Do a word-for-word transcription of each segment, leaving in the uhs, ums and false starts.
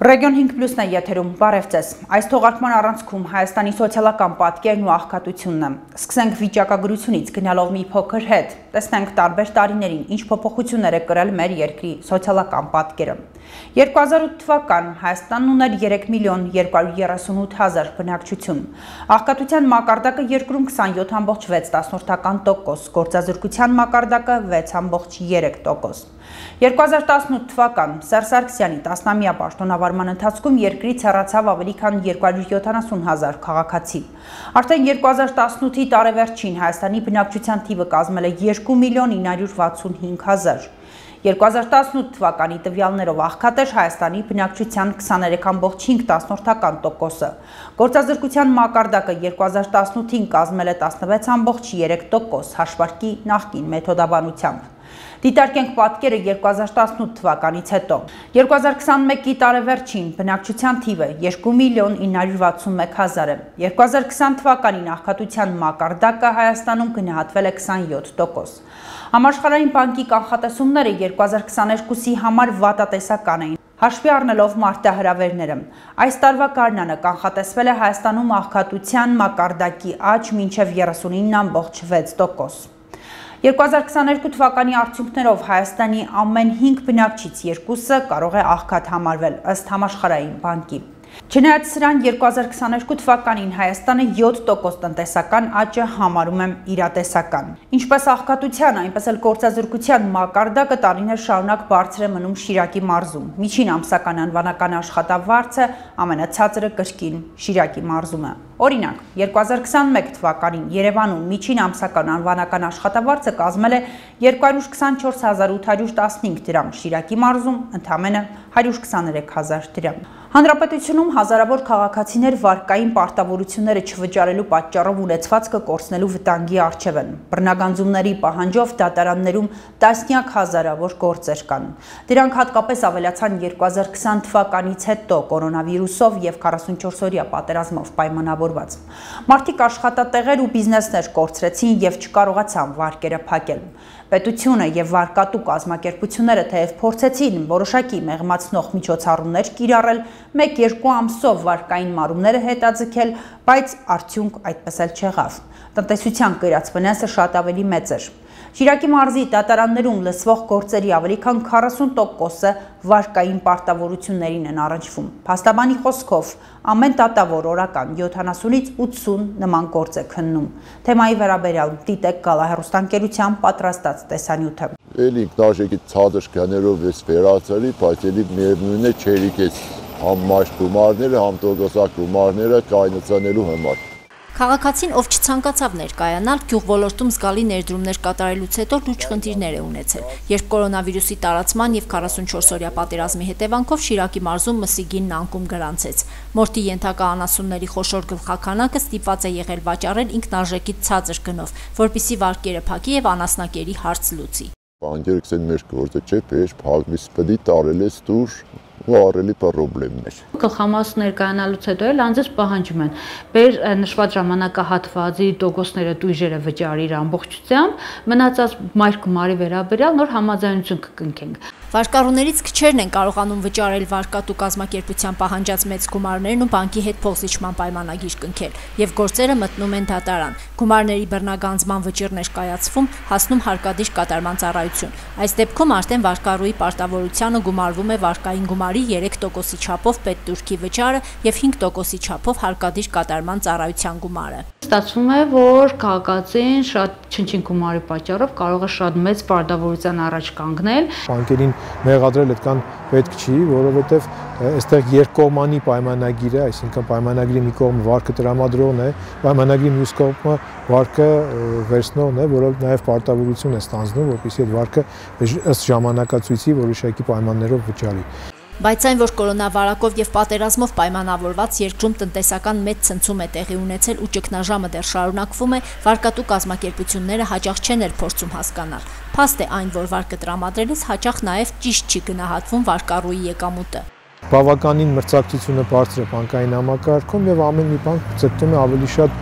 Ռեգիոն հինգ պլյուսն է եթերում, բարև ձեզ։ Այս թողարկման առանցքում Հայաստանի սոցիալական պատկերն ու աղքատությունն է։ Սկսենք վիճակագրությունից գնալով մի փոքր հետ, տեսնենք տարբեր տարիներին ինչ փոփոխություններ է կրել մեր երկրի սոցիալական պատկերը։ երկու հազար ութ թվական Հայաստանն ուներ երեք միլիոն երկու հարյուր երեսունութ հազար բնակչություն։ Աղքատության մակարդակը երկրում քսանյոթ կόμma վեց տոկոս, գործազրկության մակարդակը վեց կόμma երեք տոկոս։ երկու հազար տասնութ թվական Սերժ Սարգսյանի տասնամյա պաշտոնավարման ընթացքում երկրից հեռացավ ավելի քան երկու հարյուր յոթանասուն հազար քաղաքացի։ Արդեն երկու հազար տասնութի տարեվերջին Հայաստանի բնակչության թիվը կազմել է երկու միլիոն ինը հարյուր վաթսունհինգ հազար։ երկու հազար տասնութ թվականի տվյալներով աղքատ էր Հայաստանի բնակչության քսաներեք կόμma հինգ տոկոսը։ Գործազրկության մակարդակը երկու հազար տասնութին կազմել է տասնվեց կόμma երեք տոկոս հաշվարկի նախկին մեթոդաբանությամբ։ Դիտարկենք պատկերը երկու հազար տասնութ թվականից հետո։ երկու հազար քսանմեկի տարեվերջին բնակչության թիվը երկու միլիոն ինը հարյուր վաթսունմեկ հազար է։ երկու հազար քսան թվականին աղքատության մակարդակը Հայաստանում գնահատվել է քսանյոթ տոկոս։ Համաշխարհային բանկի կանխատեսումները երկու հազար քսաներկուսի համար վատատեսական էին։ Հաշվի առնելով մարտահրավերները, այս տարվա գարնանը կանխատեսվել է Հայաստանում աղքատության մակարդակի աճ մինչև երեսունինը կόμma վեց տոկոս։ երկու հազար քսաներկու թվականի արդյունքներով Հայաստանի ամեն հինգ բնակչից երկուսը կարող է աղքատ համարվել ըստ համաշխարհային բանկի։ Չնայած սրան երկու հազար քսաներկու թվականին Հայաստանը յոթ տոկոս տնտեսական աճը համարում է իրատեսական։ Ինչպես աղքատության, այնպես էլ գործազրկության մակարդակը տարիներ շարունակ բարձր է մնում Շիրակի մարզում։ Միջին ամսական անվանական աշխատավարձը ամենացածրը կրկին Շիրակի մարզում է։ Օրինակ, երկու հազար քսանմեկ թվականին Երևանում միջին ամսական անվանական աշխատավարձը կազմել է երկու հարյուր քսանչորս հազար ութ հարյուր տասնհինգ դրամ, Շիրակի մարզում ընդամենը հարյուր քսաներեք հազար դրամ։ Հանրապետությունում հազարավոր քաղաքացիներ վարկային պարտավորությունները չվճարելու պատճառով ունեցվածքը կորցնելու վտանգի առջև են։ Բռնագանձումների պահանջով դատարաններում տասնյակ հազարավոր գործեր կան։ Դրանք հատկապես ավելացան երկու հազար քսան թվականից հետո կորոնավիրուսով եւ քառասունչորսօրյա պատերազմով պայմանավորված։ Մարդիկ աշխատատեղեր ու բիզնեսներ կորցրեցին եւ չկարողացան վարկերը փակել։ Պետությունը եւ վարկատու կազմակերպությունները թեև փորձեցին որոշակի մեղմացնող միջոցառումներ կիրառել, մեկ-երկու ամսով վարկային մարումները հետաձգել, բայց արդյունք այդպես էլ չեղավ։ Տնտեսության կրած վնասը շատ ավելի մեծ էր։ Շիրակի մարզի դատարաններում լսվող գործերի ավելի քան քառասուն տոկոսը վարկային պարտավորություններին են առնչվում։ Փաստաբանի խոսքով ամեն դատավոր օրական յոթանասունից ութսուն նման գործ է քննում։ Թեմայի վերաբերյալ դիտեք գալահեռուստաընկերության պատրաստած տեսանյութը։ Էլի ինքնարժեքի ցածր գներով էս վերացրի, բայց էլի միևնույն է չերիկ էս համ մաշ գումարները, համ տոկոսակ գումարները կայնացնելու համար։ Քաղաքացին, ով չցանկացավ ներկայանալ, գյուղ ոլորտում զգալի ներդրումներ կատարելուց հետո լուրջ խնդիրներ է ունեցել, երբ կորոնավիրուսի տարածման եւ քառասունչորսօրյա պատերազմի հետևանքով Շիրակի մարզում մսի գինն անկում գրանցեց։ Մորթի ենթակա անասունների խոշոր գլխաքանակը ստիպված է եղել վաճառել ինքնարժեքից ցածր գնով, որպիսի վարկերը փակի եւ անասնակերի հարց լուծի։ Բանկերը կսեն մեր գործը չէ, պես փակվից պետք է տարել է ստուր ու առելի պրոբլեմներ։ Գլխամասը ներկայանալուց հետո էլ անձից պահանջում են բեր նշված ժամանակահատվածի տոկոսները տույժերը վճարիր ամբողջությամբ, մնացած մայր գումարի վերաբերյալ նոր համաձայնություն կկնքենք։ Վարկառուներից քչերն են կարողանում վճարել վարկատու կազմակերպության պահանջած մեծ գումարներն ու բանկի հետ փոխզիջման պայմանագիր կնքել, եւ գործերը մտնում են դատարան։ Գումարների բռնագանձման վճիռներ կայացվում, հասնում հարկադիր կատարման ծառայություն։ Այս դեպքում արդեն վարկառուի պարտավորությանը գումարվում է վարկային գումարի երեք տոկոսի չափով պետտուրքի վճարը եւ հինգ տոկոսի չափով հարկադիր կատարման ծառայության գումարը։ Ստացվում է, որ քաղաքացին շատ չնչին գումարի պատճառով կարող է շատ մեծ պարտավորության առաջ կանգնել։ Բանկերին մեղադրել այդքան պետք չի, որովհետև այստեղ երկկողմանի պայմանագիր է, այսինքն պայմանագրի մի կողմը վարկը տրամադրողն է, պայմանագրի մյուս կողմը վարկը վերցնողն է, որը նաև պարտավորություն է ստանձնում, որպեսզի այդ վարկը ըստ ժամանակացույցի որոշակի պայմաններով վճարի։ Բայց այն, որ կորոնավարակով եւ պատերազմով պայմանավորված երկրում տնտեսական մեծ ցնցում է տեղի ունեցել ու ճգնաժամը դեռ շարունակվում է, վարկատու կազմակերպությունները հաճախ չեն էլ փորձում հասկանալ։ Փաստ է այն, որ վարկը տրամադրելիս հաճախ նաեւ ճիշտ չի գնահատվում վարկառուի եկամուտը։ Բավականին մրցակցությունը բարձր է բանկային համակարգում եւ ամեն մի բանկ ձգտում է ավելի շատ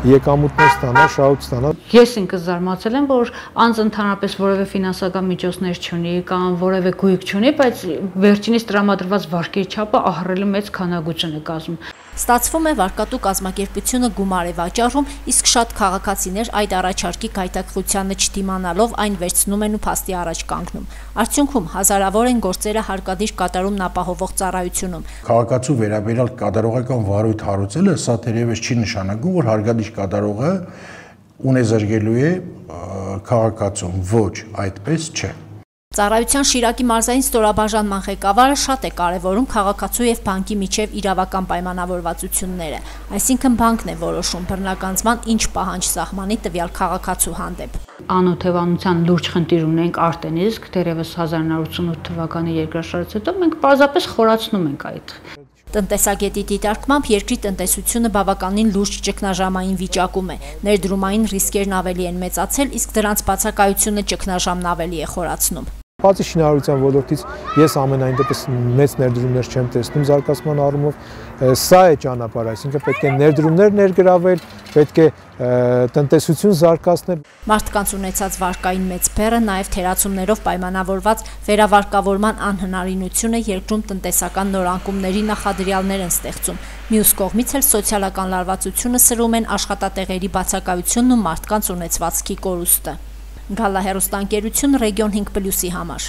եկամուտներ ստանա, շահույթ ստանա։ Ես ինքս զարմացել եմ, որ անձ ընդհանրապես որևէ ֆինանսական միջոցներ չունի կամ որևէ գույք չունի, բայց վերջինիս տրամադրված վարկերի չափը ահռելի մեծ քանակություն է կազմում։ Ստացվում է վարկատու կազմակերպությունը գումար է վաճառում, իսկ շատ քաղաքացիներ այդ առաջարկի գայթակղությանը չդիմանալով այն վերցնում են ու փաստի առաջ կանգնում։ Արդյունքում հազարավոր են գործերը հարկադիր կատարումն ապահովող ծառայությունում։ Քաղաքացու վերաբերյալ կատարողական վարույթ հարուցելը սա թերևս չի նշանակում, որ հարկադիր կատարողը ունեզրկելու է քաղաքացուն, ոչ, այդպես չէ։ Ծառայության Շիրակի մարզային ստորաբաժանման ղեկավարը շատ է կարևորում քաղաքացու եւ բանկի միջև իրավական պայմանավորվածությունները, այսինքն բանկն է որոշում բռնագանձման ինչ պահանջ սահմանի տվյալ քաղաքացու հանդեպ։ Անօթևանության լուրջ խնդիր ունենք արդեն իսկ դեռևս հազար նորը ութսունութ թվականի երկրաշարժից հետո մենք պարզապես խորացնում ենք այդ։ Տնտեսագետի դիտարկմամբ երկրի տնտեսությունը բավականին լուրջ ճգնաժամային վիճակում է, ներդրումային ռիսկերն ավելի են մեծացել, իսկ դրանց բացակայությունը ճգնաժամն ավելի է խորացնում։ Բացի շինարարության ոլորտից ես ամենայն դեպս մեծ ներդրումներ չեմ տեսնում զարգացման առումով, սա է ճանապարհը, այսինքն պետք է ներդրումներ ներգրավել, պետք է տնտեսություն զարգացնել։ Մարդկանց ունեցած վարկային մեծ բեռը նաև թերացումներով պայմանավորված վերավարկավորման անհնարինությունը երկրում տնտեսական նորանկումների նախադրյալներ են ստեղծում։ Մյուս կողմից էլ սոցիալական լարվածությունը սրում են աշխատատեղերի բացակայությունն ու մարդկանց ունեցվածքի կորուստը։ Գալա հեռուստաընկերություն Ռեգիոն հինգ պլյուսի համար։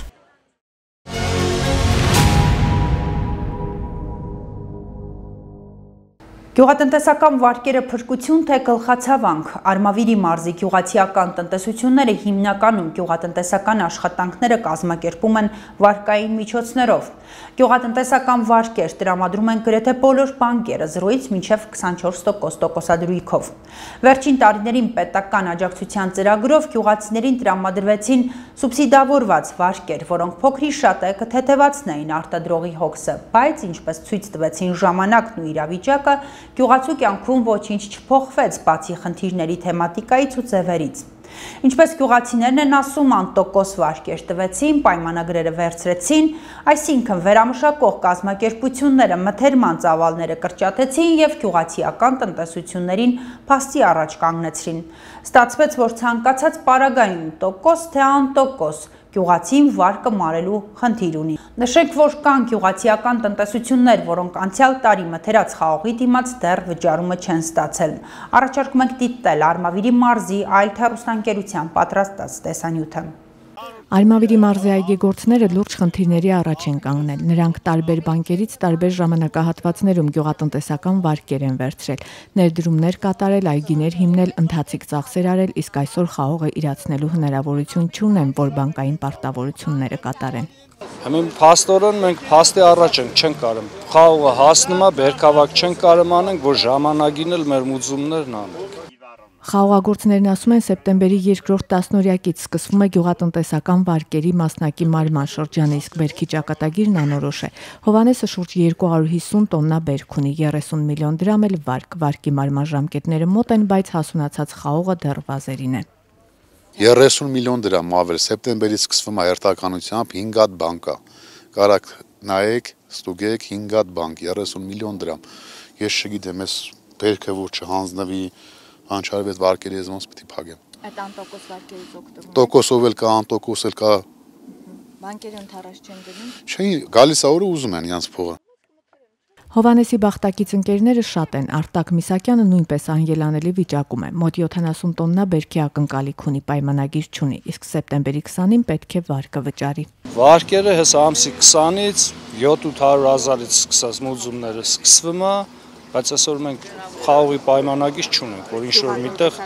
Գյուղատնտեսական վարկերը փրկություն թե գլխացավանք, Արմավիրի մարզի գյուղացիական տնտեսությունները հիմնականում գյուղատնտեսական աշխատանքները կազմակերպում են վարկային միջոցներով։ Գյուղատնտեսական վարկեր տրամադրում են գրեթե բոլոր բանկերը զրոյից մինչև քսանչորս տոկոս տոկոսադրույքով։ Վերջին տարիներին պետական աջակցության ծրագրով գյուղացիներին տրամադրվեցին սուբսիդավորված վարկեր, որոնք փոքրի շատ է կթեթևացնեին արտադրողի հոգսը, բայց ինչպես ցույց տվեցին ժամանակն ու իրավիճակը, գյուղացու կյանքում ոչինչ չփոխվեց բացի խնդիրների թեմատիկայից ու ձևերից։ Ինչպես գյուղացիներն են ասում, անտոկոս վարկեր տվեցին, պայմանագրերը վերցրեցին, այսինքն վերամշակող կազմակերպությունները մթերման ծավալները կրճատեցին եւ գյուղացիական տնտեսություններին փաստի առաջ կանգնեցրին։ Ստացվեց, որ ցանկացած պարագային տոկոս թե անտոկոս գյուղացին վարկը մարելու խնդիր ունի։ Նշենք, որ կան գյուղացիական տնտեսություններ, որոնք անցյալ տարի մթերած խաղողի դիմաց դեռ վճարումը չեն ստացել։ Առաջարկում ենք դիտել Արմավիրի մարզի այլ հեռուստաընկերության պատրաստած տեսանյութը։ Արմավիրի մարզի այգեգործները լուրջ խնդիրների առաջ են կանգնել։ Նրանք տարբեր բանկերից տարբեր ժամանակահատվածներում գյուղատնտեսական վարկեր են վերցրել, ներդրումներ կատարել, այգիներ հիմնել, ընթացիկ ծախսեր արել, իսկ այսօր խաղողը իրացնելու հնարավորություն չունեն, որ բանկային պարտավորությունները կատարեն։ Հիմա փաստորեն մենք փաստի առաջ ենք, չենք կարող։ Խաղողը հասնում է, բերքավակ չենք կարող անենք, որ ժամանակին էլ մեր մուծումներն անենք։ Խաղողագործներն ասում են, սեպտեմբերի երկրորդ տասնօրյակից սկսվում է գյուղատնտեսական վարկերի մասնակի մարման շրջանը, իսկ բերքի ճակատագիրն անորոշ է։ Հովհաննեսը շուրջ երկու հարյուր հիսուն տոննա բերք ունի, երեսուն միլիոն դրամ էլ վարկ, վարկի մարման ժամկետները մոտ են, բայց հասունացած խաղողը դեռ վազերին է։ երեսուն միլիոն դրամ ավել, սեպտեմբերից սկսվում է հերթականությամբ հինգ հատ բանկա, կարաք նայեք, ստուգեք հինգ հատ բանկ, երեսուն միլիոն դրամ, ես չգիտեմ, ես բերքը որ չհանձնվի անչարվ այդ վարկերի ես ոնց պիտի փակեմ։ Այդ անտոկոս վարկերից օգտվում։ Տոկոսով էլ կա, անտոկոս էլ կա։ Բանկերը ընդառաջ չեն գնում։ Չէ, գալիս է օրը ուզում են իրանց փողը։ Հովհաննեսի բախտակից ընկերները շատ են, Արտակ Միսակյանը նույնպես անելանելի վիճակում է, մոտ յոթանասուն տոննա բերքի ակնկալիք ունի, պայմանագիր չունի, իսկ սեպտեմբերի քսանին պետք է վարկը վճարի։ Վարկերը հեսա ամսի քսանից յոթ-ութ հարյուր հազարից սկսած մուծումները սկսվում է, բայց այսօր մենք խաղողի պայմանագիր չունենք, որ ինչ-որ միտեղ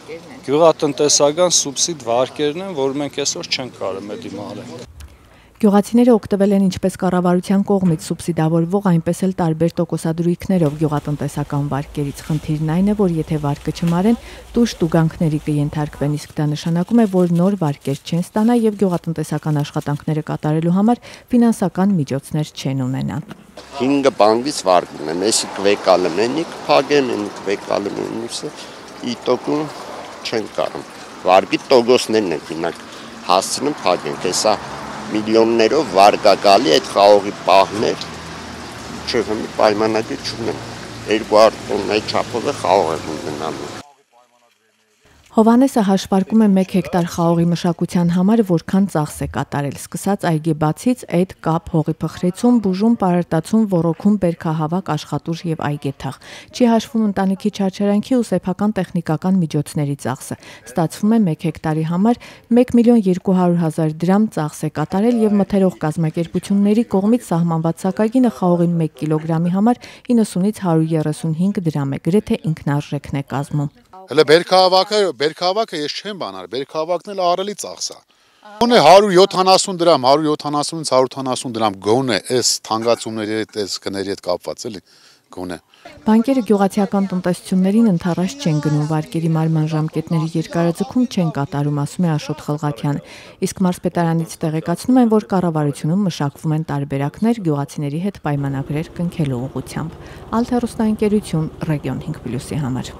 գյուղատնտեսական սուբսիդ վարկերն են, որ մենք այսօր չենք կարող դիմել։ Գյուղացիները օգտվել են ինչպես կառավարության կողմից սուբսիդավորվող, այնպես էլ տարբեր տոկոսադրույքներով գյուղատնտեսական վարկերից։ Խնդիրն այն է, որ եթե վարկը չմարեն, տուժ տուգանքների կենթարկվեն, իսկ դա նշանակում է, որ նոր վարկեր չեն ստանա եւ գյուղատնտեսական աշխատանքները կատարելու համար ֆինանսական միջոցներ չեն ունենա։ Հինգ բանկից վարկ ունեմ, եսի կվեկալը մենիկ փագեմ, են կվեկալը մենուսը, իտոկում չեն կարող։ Վարկի տոկոսներն են գինակ հասցնում փագեն, հեսա միլիոններով վարկակալի այդ խաղողի պահներ չհմի պայմանագիր չունեմ, երկու հարյուր տոննայի չափով է խաղող եմ ունենանում։ Հովանեսը հաշվարկում է մեկ հեկտար խաղողի մշակության համար որքան ծախս է կատարել, սկսած այգի բացից, էդ, կապ, հողի փխրեցում, բուժում, պարարտացում, ոռոգում, բերքահավաք, աշխատուժ եւ այգեթաղ։ Չի հաշվում ընտանիքի չարչարանքի ու սեփական տեխնիկական միջոցների ծախսը։ Ստացվում է մեկ հեկտարի համար մեկ միլիոն երկու հարյուր հազար դրամ ծախս է կատարել եւ մթերող կազմակերպությունների կողմից սահմանված սակագինը խաղողի մեկ կիլոգրամի համար իննսունից հարյուր երեսունհինգ դրամ է, գրեթե ինքնարժեքն է կազմում։ Հələ բերքահավաքը, բերքահավաքը ես չեմ բանալ, բերքահավաքն էլ ահռելի ծախս է։ Գոնե հարյուր յոթանասուն դրամ, հարյուր յոթանասունից հարյուր ութանասուն դրամ գոնե այս թանկացումների հետ, այս գների հետ կապված էլի, գոնե։ Բանկերը գյուղացիական տնտեսություններին ընդառաջ չեն գնում, վարկերի մարման ժամկետների երկարաձգում չեն կատարում, ասում է Աշոտ Խլղաթյանը։ Իսկ մարզպետարանից տեղեկացնում են, որ կառավարությունում մշակվում են տարբերակներ գյուղացիների հետ պայմանագրեր կնքելու ուղղությամբ։ Ալթերոստաընկերություն Ռեգիոն հինգ պլյուսի համար։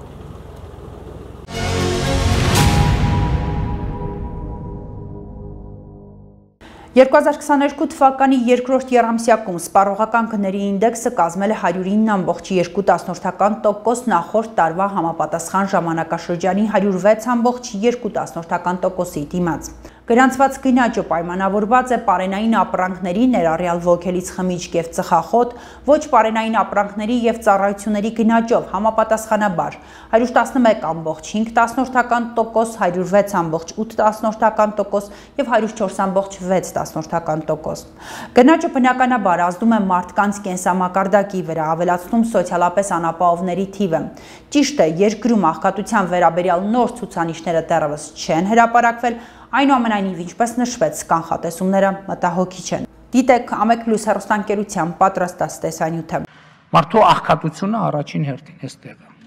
երկու հազար քսաներկու թվականի երկրորդ եռամսյակում սպառողական գների ինդեքսը կազմել է հարյուր ինը ամբողջ երկու տասնորդական տոկոս, նախորդ տարվա համապատասխան ժամանակաշրջանի հարյուր վեց ամբողջ երկու տասնորդական տոկոսի դիմաց։ Գրանցված գնաճը պայմանավորված է պարենային ապրանքների, ներառյալ ոգելից խմիչք եւ ծխախոտ, ոչ պարենային ապրանքների եւ ծառայությունների գնաճով համապատասխանաբար հարյուր տասնմեկ ամբողջ հինգ տասնորդական տոկոս, հարյուր վեց ամբողջ ութ տասնորդական տոկոս եւ հարյուր չորս ամբողջ վեց տասնորդական տոկոս։ Գնաճը բնականաբար ազդում է մարդկանց կենսամակարդակի վրա, ավելացնում սոցիալապես անապահովների թիվը։ Ճիշտ է, երկրում աղքատության վերաբերյալ նոր ցուցանիշները դեռևս չեն հրապարակվել, այնուամենայնիվ, ինչպես նշվեց, կանխատեսումները մտահոգիչ չեն։ Դիտեք Ամեկ Պլյուս հեռուստաընկերության պատրաստած տեսանյութը։ Մարդու աղքատությունը առաջին հերթին էստեղ է։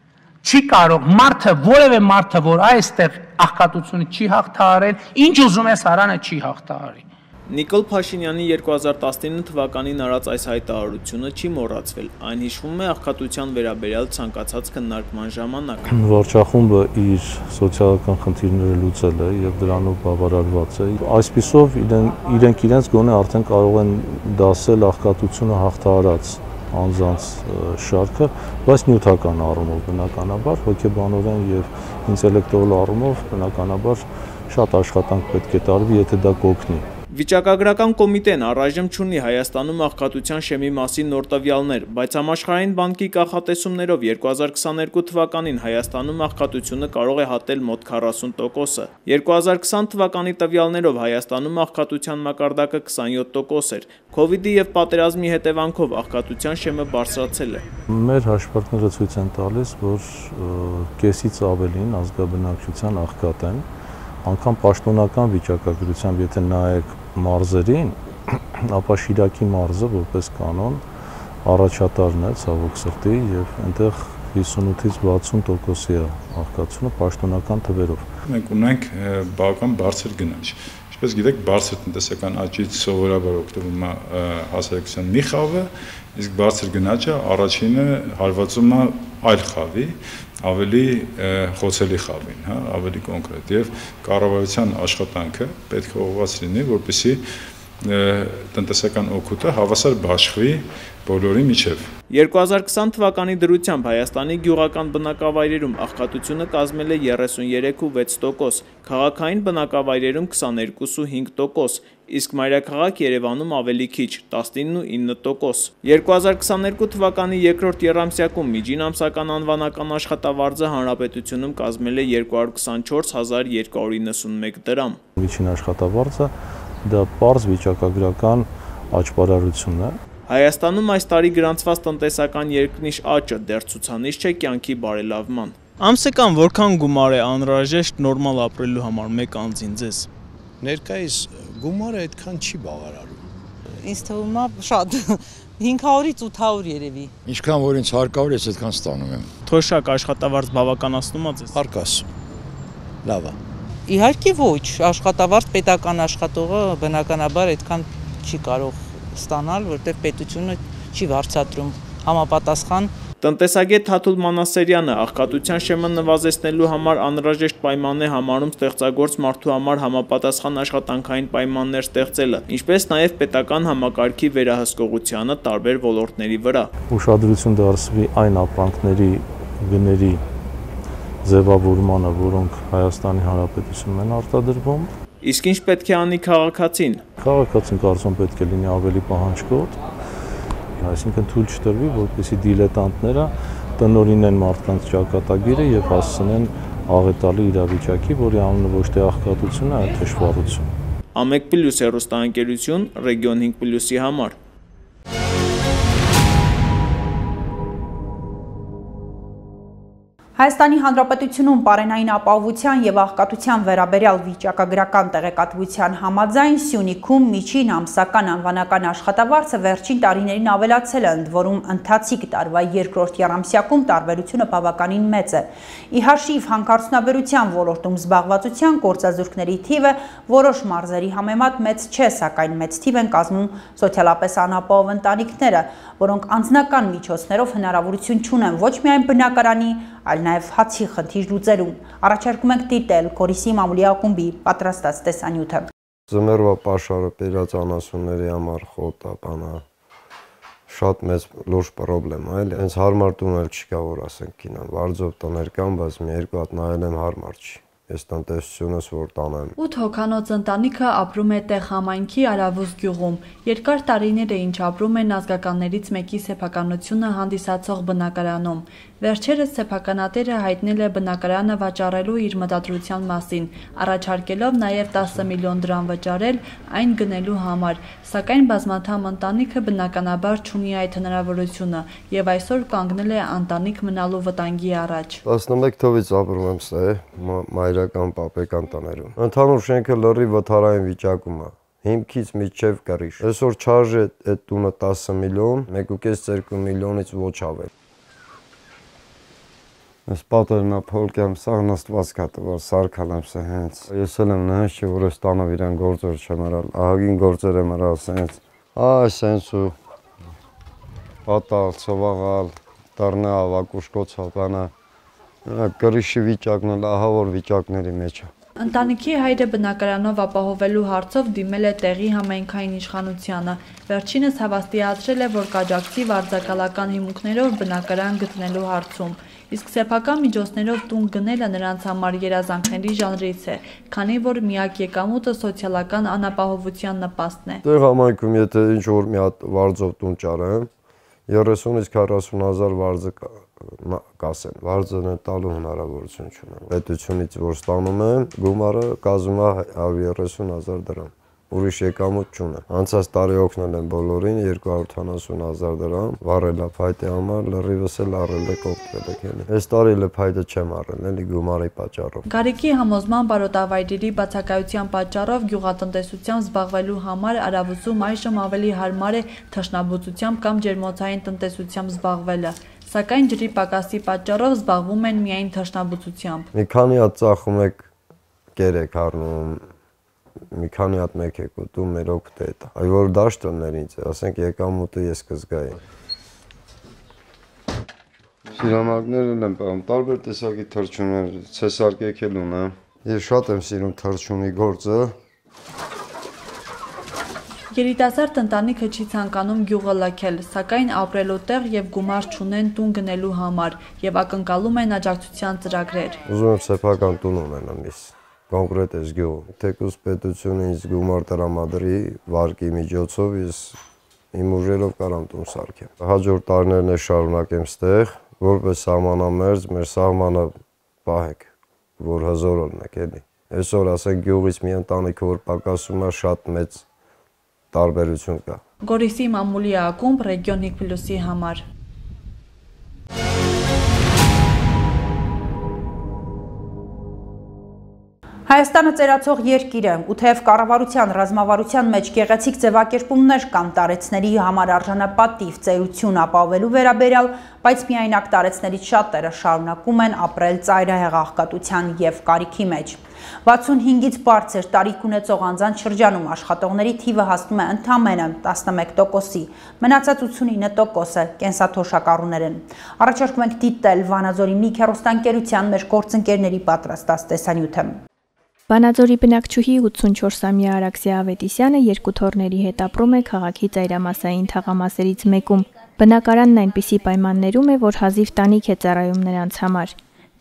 Չի կարող մարդը, որևէ մարդը, որ այստեղ աղքատությունը չի հաղթահարել, ինչ ուզում ես արանը չի հաղթահարի։ Նիկոլ Փաշինյանի երկու հազար տասնինը թվականին արած այս հայտարարությունը չի մոռացվել, այն հիշվում է աղքատության վերաբերյալ ցանկացած քննարկման ժամանակ։ Վարչախումբը իր սոցիալական խնդիրները լուծել է եւ դրանով բավարարված է։ Այսպիսով իրենք իրենց գոնե արդեն կարող են դասել աղքատությունը հաղթահարած անձանց շարքը, բայց նյութական առումով բնականաբար, հոգեբանորեն եւ ինտելեկտուալ առումով բնականաբար շատ աշխատանք պետք է տարվի, եթե դա կօգնի։ Վիճակագրական կոմիտեն առայժմ չունի Հայաստանում աղքատության շեմի մասին նոր տվյալներ, բայց Համաշխարհային բանկի կանխատեսումներով երկու հազար քսաներկու թվականին Հայաստանում աղքատությունը կարող է հատել մոտ քառասուն տոկոսը։ երկու հազար քսան թվականի տվյալներով Հայաստանում աղքատության մակարդակը քսանյոթ տոկոս էր։ Քովիդի եւ պատերազմի հետևանքով աղքատության շեմը բարձրացել է։ Մեր հաշվարկները ցույց են տալիս, որ կեսից ավելին ազգաբնակչության աղքատ են, անգամ պաշտոնական վիճակագրությամբ, եթե նայեք մարզերին, ապա Շիրակի մարզը որպես կանոն առաջատարն է ցավոք սրտի եւ այնտեղ հիսունութից վաթսուն տոկոսի է աղքատությունը պաշտոնական թվերով։ Մենք ունենք բավական բարձր գնաճ։ Ինչպես գիտեք, բարձր տնտեսական աճից սովորաբար օգտվում է հասարակության մի խավը, իսկ բարձր գնաճը առաջինը հարվածում է այլ խավի, ավելի խոցելի խավին, հա, ավելի կոնկրետ եւ կառավարության աշխատանքը պետք է ուղղված լինի, որպեսզի տնտեսական օգուտը հավասար բաշխվի բոլորի միջև։ երկու հազար քսան թվականի դրությամբ Հայաստանի գյուղական բնակավայրերում աղքատությունը կազմել է երեսունյերեք ու վեց տոկոս, քաղաքային բնակավայրերում քսաներկու ու հինգ տոկոս, իսկ մայրաքաղաք Երևանում ավելի քիչ տասնինը ու ինը տոկոս։ երկու հազար քսաներկու թվականի երկրորդ եռամսյակում միջին ամսական անվանական աշխատավարձը հանրապետությունում կազմել է երկու հարյուր քսանչորս հազար երկու հարյուր իննսունմեկ դրամ։ Միջին աշխատավարձը դա պարզ վիճակագրական աճբարարություն է։ Հայաստանում այս տարի գրանցված տնտեսական երկնիշ աճը դեռ ցուցանիշ չէ կյանքի բարելավման։ Ամսական որքան գումար է անհրաժեշտ նորմալ ապրելու համար մեկ անձին ձեզ։ Ներկայիս գումարը այդքան չի բավարարում։ Ինձ թվում է շատ հինգ հարյուրից ութ հարյուր երևի։ Ինչքան որ ինձ հարկավոր է, այդքան ստանում եմ։ Թոշակ աշխատավարձ բավականացնում է ձեզ։ Հարկաս։ Լավ է։ Իհարկե ոչ, աշխատավարձ պետական աշխատողը բնականաբար այդքան չի կարող ստանալ, որտեղ պետությունը չի վարձատրում համապատասխան։ Տնտեսագետ Թաթուլ Մանասերյանը աղքատության շեմը նվազեցնելու համար անհրաժեշտ պայման է համարում ստեղծագործ մարդու համար համապատասխան աշխատանքային պայմաններ ստեղծելը, ինչպես նաև պետական համակարգի վերահսկողությանը տարբեր ոլորտների վրա։ Ուշադրություն դարձվի այն ապրանքների գների ձևավորմանը, որոնք Հայաստանի Հանրապետությունում են արտադրվում։ Իսկ ինչ պետք է անի քաղաքացին։ Քաղաքացին կարծում պետք է լինի ավելի պահանջկոտ, այսինքն թույլ չտրվի, որպեսզի դիլետանտները տնօրինեն մարդկանց ճակատագիրը եւ հասցնեն աղետալի իրավիճակի, որի անունը ոչ թե աղքատություն է, այլ թշվառություն։ Ամեկ պլյուս հեռուստաընկերություն Ռեգիոն հինգ պլյուսի համար։ Հայաստանի Հանրապետությունում պարենային ապահովության և աղքատության վերաբերյալ վիճակագրական տեղեկատվության համաձայն Սյունիքում միջին ամսական անվանական աշխատավարձը վերջին տարիներին ավելացել է, ընդ որում ընթացիկ տարվա երկրորդ եռամսյակում տարբերությունը բավականին մեծ է։ Ի հաշիվ հանքարդյունաբերության ոլորտում զբաղվածության գործազուրկների թիվը որոշ մարզերի համեմատ մեծ չէ, սակայն մեծ թիվ են կազմում սոցիալապես անապահով ընտանիքները, որոնք անձնական միջոցներով հնարավորություն չունեն ոչ միայն բնակարանի, այլ նաև հացի խնդիր լուծելուն։ Առաջարկում ենք դիտել Գորիսի մամուլի ակումբի պատրաստած տեսանյութը։ Ձմեռվա պաշարը բերած անասունների համար խոտա, բանա, շատ մեծ լուրջ պրոբլեմ է, այլ հենց հարմար տուն էլ չկա, որ ասենք կինան, վարձով տներ կան, բայց մի երկու հատ նայել եմ հարմար չի։ Ես տնտեսությունս որ տանեմ։ Ութ հոգանոց ընտանիքը ապրում է տեղ համայնքի Արավուզ գյուղում։ Երկար տարիներ է ինչ ապրում են ազգականներից մեկի սեփականությունը հանդիսացող բնակարանում։ Վերջերս սեփականատերը հայտնել է բնակարանը վաճառելու իր մտադրության մասին, առաջարկելով նաև տասը միլիոն դրամ վճարել այն գնելու համար, սակայն բազմաթամ ընտանիքը բնականաբար չունի այդ հնարավորությունը եւ այսօր կանգնել է ընտանիք մնալու վտանգի առաջ։ տասնմեկ թվականից ապրում եմ ստե, մայրական պապեկան տներում։ Ընդհանուր շենքը լրի վթարային վիճակում է։ Հիմքից միջև կռիչ։ Այսօր չարժե այդ տունը տասը միլիոն, մեկ ու կես երկու միլիոնից ոչ ավել։ Ես պատերնա փոլկեմ սաղ նստված կատվար սարքալ եմ սա հենց։ Ես էլ եմ նայած չէ, որ ես տանով իրան գործեր չեմ արալ, ահագին գործեր եմ արալ սենց։ Այ սենց ու պատալ, ծովաղալ, դառնա ավակուշկոցալ, բանա, կռիչի վիճակն էլ ահավոր վիճակների մեջ է։ Ընտանիքի հայրը բնակարանով ապահովելու հարցով դիմել է տեղի համայնքային իշխանությանը։ Վերջինս հավաստիացրել է, որ կաջակցի վարձակալական հիմունքներով բնակարան գտնելու հարցում։ Իսկ սեփական միջոցներով տուն գնելը նրանց համար երազանքների ժանրից է, քանի որ միակ եկամուտը սոցիալական անապահովության նպաստն է։ Տեղ համայնքում եթե ինչ որ մի հատ վարձով տուն ճարեմ, երեսունից քառասուն հազար վարձը կասեն, վարձն է տալու հնարավորություն չունեմ։ Պետությունից որ ստանում եմ, գումարը կազմում է հարյուր երեսուն հազար դրամ։ Ուրիշ եկամուտ չունեմ։ Անցած տարի օգնել եմ բոլորին երկու հարյուր ութանասուն հազար դրամ, վառելա փայտի համար, լրիվս էլ առել եք օգտվել եք էլի։ Այս տարի էլ փայտը չեմ առել, էլի գումարի պատճառով։ Գարիկի համոզման բարոտավայրերի բացակայության պատճառով գյուղատնտեսությամբ զբաղվելու համար Արավուսում այժմ ավելի հարմար է թռչնաբուծությամբ կամ ջերմոցային տնտեսությամբ զբաղվելը, սակայն ջրի պակասի պատճառով զբաղվում են միայն թռչնաբուծությամբ։ Մի քանի հատ ծախում եք կեր եք առնում, մի քանի հատ մեկ եք ուտում, մեր օգուտը է դա։ Այ որ դաշտ ուններ ինձ, ասենք եկամուտը ես կզգայի։ Սիրամարգներն եմ պահում, տարբեր տեսակի թռչուններ, ցեսարկեքել ունեմ։ Ես շատ եմ սիրում թռչունի գործը։ Երիտասարդ ընտանիքը չի ցանկանում գյուղը լքել, սակայն ապրելու տեղ եւ գումար չունեն տուն գնելու համար եւ ակնկալում են աջակցության ծրագրեր։ Ուզում եմ սեփական տուն ունենամ ես, կոնկրետ այս գյուղում։ Թեկուզ պետությունը ինձ գումար տրամադրի վարկի միջոցով, ես իմ ուժերով կարամ տուն սարքեմ։ Հաջորդ տարիներն է շարունակեմ ստեղ, որպես սահմանամերձ մեր սահմանը պահեք, որ հզոր լինեք էլի։ Այսօր ասենք գյուղից մի ընտանիքը որ պակասում է, շատ մեծ տարբերություն կա։ Գորիսի մամուլի ակումբ Ռեգիոն հինգ պլյուսի համար։ Հայաստանը ծերացող երկիր է, ու թեև կառավարության ռազմավարության մեջ գեղեցիկ ձևակերպումներ կան տարեցների համար արժանապատիվ ծերություն ապահովելու վերաբերյալ, բայց միայնակ տարեցներից շատերը շարունակում են ապրել ծայրահեղ աղքատության և կարիքի մեջ։ վաթսունհինգից բարձր տարիք ունեցող անձանց շրջանում աշխատողների թիվը հասնում է ընդամենը տասնմեկ տոկոսի, մնացած ութսունինը տոկոսը կենսաթոշակառուներ են։ Առաջարկում ենք դիտել Վանաձորի մի հեռուստաընկերության մեր գործընկերների պատրաստած տեսանյութը։ Վանաձորի բնակչուհի ութսունչորսամյա Արաքսիա Ավետիսյանը երկու թոռների հետ ապրում է քաղաքի ծայրամասային թաղամասերից մեկում։ Բնակարանն այնպիսի պայմաններում է, որ հազիվ տանիք է ծառայում նրանց համար։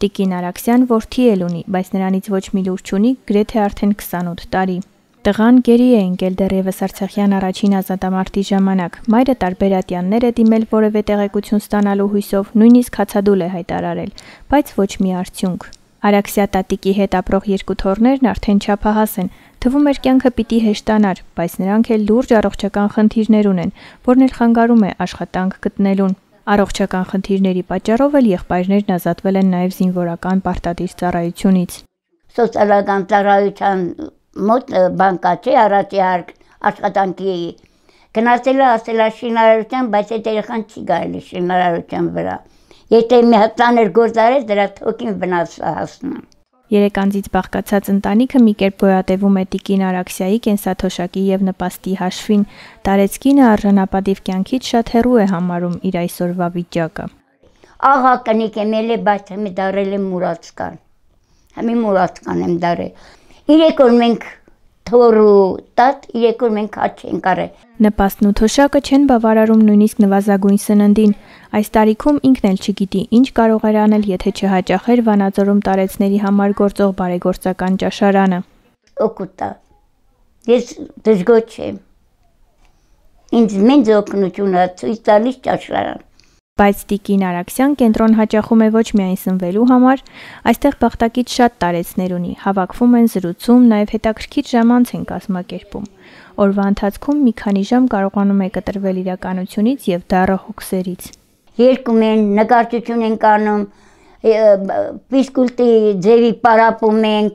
Տիկին Արաքսյան որդի էլ ունի, բայց նրանից ոչ մի լուր չունի, գրեթե արդեն քսանութ տարի։ Տղան գերի է ընկել դեռևս Արցախյան առաջին ազատամարտի ժամանակ։ Մայրը տարբեր ատյաններ է դիմել որևէ տեղեկություն ստանալու հույսով, նույնիսկ հացադուլ է հայտարարել, բայց ոչ մի արդյունք։ Արաքսյա տատիկի հետ ապրող երկու թոռներն արդեն չափահաս են։ Թվում էր կյանքը պիտի հեշտանար, բայց նրանք էլ լուրջ առողջական խնդիրներ ունեն, որն էլ խանգարում է աշխատանք գտնելուն։ Առողջական խնդիրների պատճառով էլ եղբայրներն ազատվել են նաև զինվորական պարտադիր ծառայությունից։ Սոցիալական ծառայության մոտ բանկա չէ, առաջի հարկ աշխատանքի գնացել է ասել է շինարարության, բայց այդ երեխան չի գալի շինարարության վրա։ Եթե մի հատ ծանր գործ արես, դրա թոքին վնաս հասնում։ Երեք անձից բաղկացած ընտանիքը մի կերպ գոյատևում է Տիկին Արաքսյայի կենսաթոշակի եւ նպաստի հաշվին։ Տարեցկինը արժանապատիվ կյանքից շատ հեռու է համարում իր այսօրվա վիճակը։ Աղա կնիկ եմ ելե, բայց հիմա դարել եմ մուրացկան։ Հիմա մուրացկան եմ դարել։ Իրեք որ մենք թորու տատ, իրեք որ մենք աչ ենք արել։ Նպաստն ու թոշակը չեն բավարարում նույնիսկ նվազագույն սննդին։ Այս տարիքում ինքն էլ չգիտի ինչ կարող էր անել, եթե չհաճախեր Վանաձորում տարեցների համար գործող բարեգործական ճաշարանը։ Օգուտա։ Ես դժգոհ եմ։ Ինձ մենձ օգնությունը ցույց տալիս ճաշարան։ Բայց Տիկին Արաքսյան կենտրոն հաճախում է ոչ միայն սնվելու համար, այստեղ բախտակից շատ տարեցներ ունի, հավաքվում են զրուցում, նաև հետաքրքիր ժամանց են կազմակերպում։ Օրվա ընթացքում մի քանի ժամ կարողանում է կտրվել իրականությունից եւ դառը հոգսերից։ Երկում են, նկարչություն են կանում, ֆիզկուլտի ձևի պարապում ենք,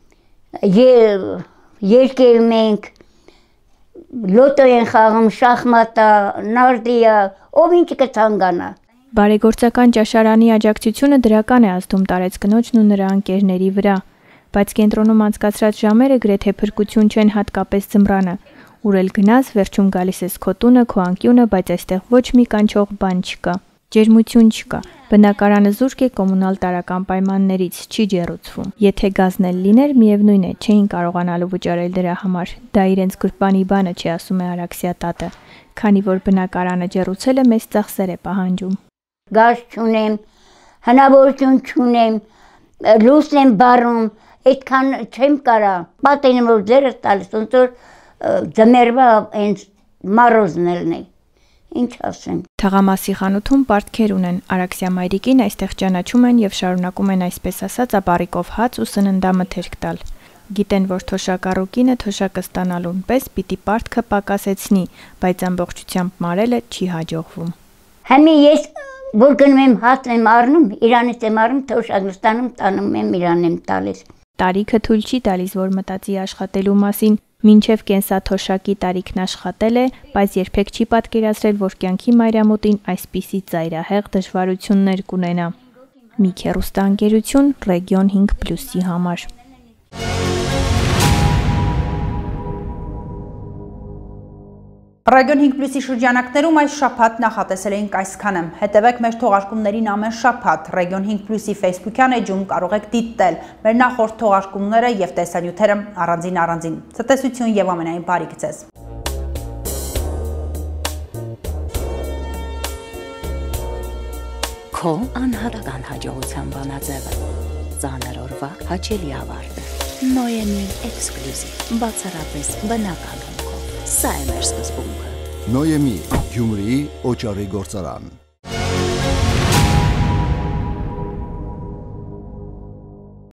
երկերում ենք, լոտո են խաղում, շախմատա, նարդիա, ով ինչ կցանկանա։ Բարեգործական ճաշարանի աջակցությունը դրական է ազդում տարեց կնոջն ու նրա ընկերների վրա, բայց կենտրոնում անցկացրած ժամերը գրեթե փրկություն չեն, հատկապես ձմռանը։ Ուր էլ գնաս, վերջում գալիս ես քո տունը, քո անկյունը, բայց այստեղ ոչ մի կանչող բան չկա։ Ջերմություն չկա։ Բնակարանը զուրկ է կոմունալ տարական պայմաններից, չի ջեռուցվում։ Եթե գազն էլ լիներ, միևնույն է, չէին կարողանալու վճարել դրա համար։ Դա իրենց գրպանի բանը չի, ասում է Արաքսյա տատը, քանի որ բնակարանը ջեռուցելը մեծ ծախսեր է պահանջում։ Գազ չունեմ, հնարավորություն չունեմ, լույս եմ բարում, այդքան չեմ կարա։ Պատեն որ ձերը տալիս, ոնց որ ձմեռվա այնց մարոզնելն է։ Ինչ ասեմ։ Թաղամասի խանութում պարտքեր ունեն, Արաքսյա մայրիկին այստեղ ճանաչում են եւ շարունակում են այսպես ասած ապառիկով հաց ու սննդամթերք տալ։ Գիտեն, որ թոշակառուկինը թոշակը ստանալուն պես պիտի պարտքը պակասեցնի, բայց ամբողջությամբ մարելը չի հաջողվում։ Հիմա ես որ գնում եմ հաց եմ առնում, Իրանից եմ առնում, թոշակն ստանում, տանում եմ Իրան եմ տալիս։ Տարիքը թույլ չի տալիս, որ մտածի աշխատելու մասին, մինչև կենսաթոշակի տարիքն աշխատել է, բայց երբեք չի պատկերացրել, որ կյանքի մայրամուտին այսպիսի ծայրահեղ դժվարություններ կունենա։ Մի հեռուստաընկերություն Ռեգիոն հինգ պլյուսի համար։ Ռեգիոն հինգ պլյուսի շրջանակներում այս շաբաթ նախատեսել էինք այսքանը։ Հետևեք մեր թողարկումներին ամեն շաբաթ։ Ռեգիոն հինգ պլյուսի Facebook-յան էջում կարող եք դիտել մեր նախորդ թողարկումները եւ տեսանյութերը առանձին առանձին։ Ցտեսություն եւ ամենայն բարիք ձեզ։ Քո անհատական հաջողության բանաձևը։ Ծանր օրվա հաճելի ավարտը։ Նոյեմի էքսկլյուզիվ, բացառապես բնական հումքով։ Սա է մեր սկզբունքը։ Նոյեմի Գյումրիի օճառի գործարան։